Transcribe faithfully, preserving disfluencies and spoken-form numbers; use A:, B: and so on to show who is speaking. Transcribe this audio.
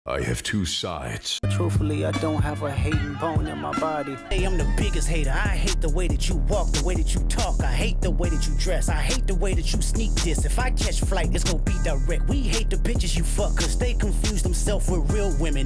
A: I have two sides.
B: Truthfully, I don't have a hating bone in my body.
C: Hey, I'm the biggest hater. I hate the way that you walk, the way that you talk. I hate the way that you dress. I hate the way that you sneak this. If I catch flight, it's gonna be direct. We hate the bitches you fuck, cause they confuse themselves with real women.